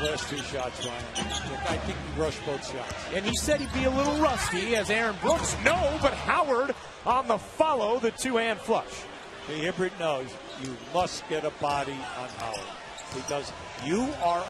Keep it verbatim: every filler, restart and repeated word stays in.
last two shots, Ryan. I think he rushed both shots. And he said he'd be a little rusty, as Aaron Brooks, no, but Howard on the follow, the two-hand flush. The Hibbert knows you must get a body on Howard because you are